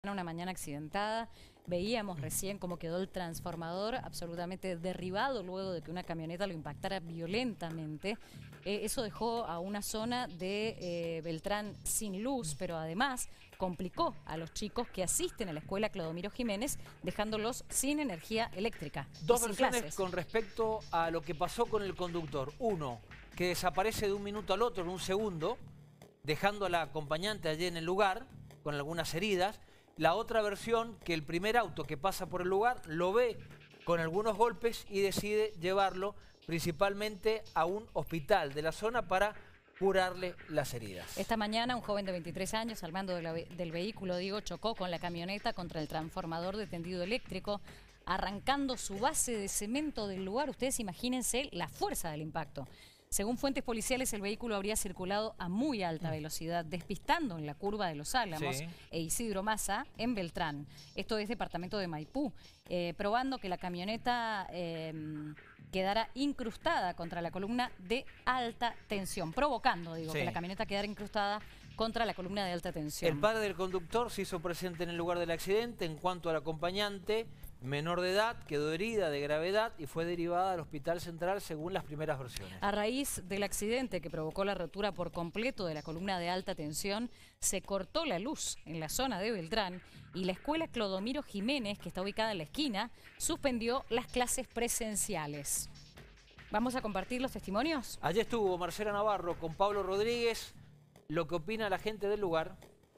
Una mañana accidentada, veíamos recién cómo quedó el transformador absolutamente derribado luego de que una camioneta lo impactara violentamente. Eso dejó a una zona de Beltrán sin luz, pero además complicó a los chicos que asisten a la escuela Clodomiro Jiménez, dejándolos sin energía eléctrica. Dos versiones con respecto a lo que pasó con el conductor. Uno, que desaparece de un minuto al otro, en un segundo, dejando a la acompañante allí en el lugar, con algunas heridas. La otra versión, que el primer auto que pasa por el lugar lo ve con algunos golpes y decide llevarlo principalmente a un hospital de la zona para curarle las heridas. Esta mañana un joven de 23 años al mando del vehículo, chocó con la camioneta contra el transformador de tendido eléctrico, arrancando su base de cemento del lugar. Ustedes imagínense la fuerza del impacto. Según fuentes policiales, el vehículo habría circulado a muy alta velocidad, despistando en la curva de Los Álamos e Isidro Maza en Beltrán. Esto es departamento de Maipú, probando que la camioneta quedara incrustada contra la columna de alta tensión, provocando, que la camioneta quedara incrustada contra la columna de alta tensión. El padre del conductor se hizo presente en el lugar del accidente. En cuanto al acompañante, menor de edad, quedó herida de gravedad y fue derivada al Hospital Central según las primeras versiones. A raíz del accidente que provocó la rotura por completo de la columna de alta tensión, se cortó la luz en la zona de Beltrán y la escuela Clodomiro Jiménez, que está ubicada en la esquina, suspendió las clases presenciales. ¿Vamos a compartir los testimonios? Allí estuvo Marcela Navarro con Pablo Rodríguez. Lo que opina la gente del lugar.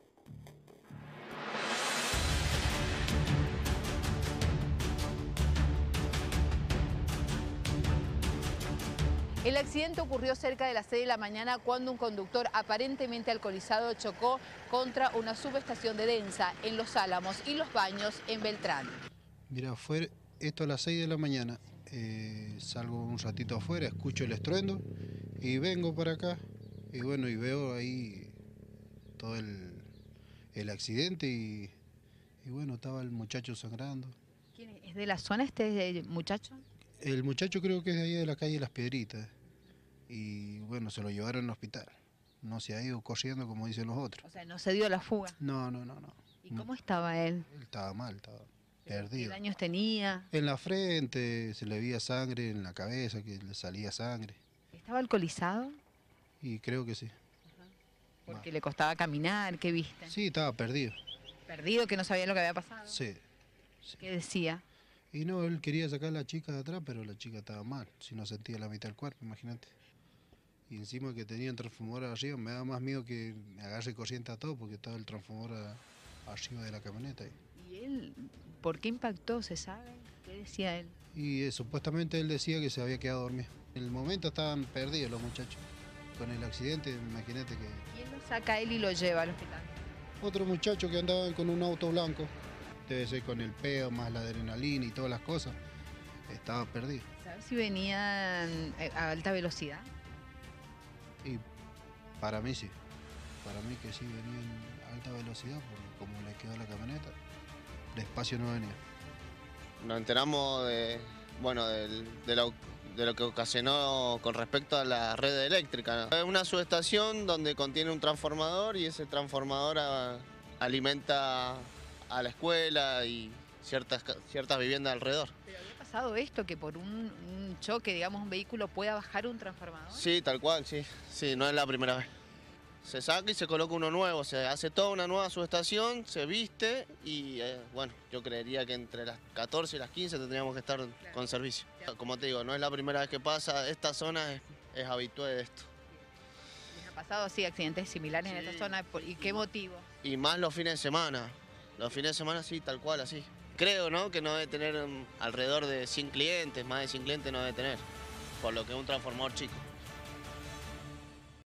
El accidente ocurrió cerca de las 6 de la mañana cuando un conductor aparentemente alcoholizado chocó contra una subestación de Densa en Los Álamos y Los Baños en Beltrán. Mira, fue esto a las 6 de la mañana. Salgo un ratito afuera, escucho el estruendo y vengo para acá. Y bueno, y veo ahí todo el accidente y bueno, estaba el muchacho sangrando. ¿Quién es de la zona este muchacho? El muchacho creo que es de ahí de la calle Las Piedritas. Y bueno, se lo llevaron al hospital. No se ha ido corriendo como dicen los otros. O sea, no se dio la fuga. No. ¿Y cómo estaba él? Él estaba mal, estaba perdido. ¿Qué daños tenía? En la frente, se le veía sangre, en la cabeza que le salía sangre. ¿Estaba alcoholizado? Y creo que sí. Porque le costaba caminar, ¿qué viste? Sí, estaba perdido. ¿Perdido, que no sabía lo que había pasado? Sí. ¿Qué decía? Y no, él quería sacar a la chica de atrás, pero la chica estaba mal. Si no sentía la mitad del cuerpo, imagínate. Y encima que tenía el transformador arriba, me da más miedo que me agarre corriente a todo, porque estaba el transformador arriba de la camioneta. ¿Y él por qué impactó, se sabe? ¿Qué decía él? Y supuestamente él decía que se había quedado dormido. En el momento estaban perdidos los muchachos. Con el accidente, imagínate que... ¿Quién lo saca a él y lo lleva al hospital? Otro muchacho que andaba con un auto blanco. Debe ser con el peo, más la adrenalina y todas las cosas. Estaba perdido. ¿Sabes si venían a alta velocidad? Y para mí sí. Para mí que sí venían a alta velocidad, porque como le quedó la camioneta, despacio no venía. Nos enteramos de lo que ocasionó con respecto a la red eléctrica. Es una subestación donde contiene un transformador y ese transformador alimenta a la escuela y ciertas viviendas alrededor. ¿Pero había pasado esto, que por un choque, digamos, un vehículo pueda bajar un transformador? Sí, tal cual, sí. Sí, no es la primera vez. Se saca y se coloca uno nuevo, se hace toda una nueva subestación, se viste y bueno, yo creería que entre las 14 y las 15 tendríamos que estar con servicio. Como te digo, no es la primera vez que pasa, esta zona es habitual de esto. ¿Les ha pasado así accidentes similares en esta zona? ¿Y qué motivo? Y más los fines de semana. Los fines de semana sí, tal cual, así. Creo, ¿no?, que no debe tener alrededor de 100 clientes, más de 100 clientes no debe tener, por lo que es un transformador chico.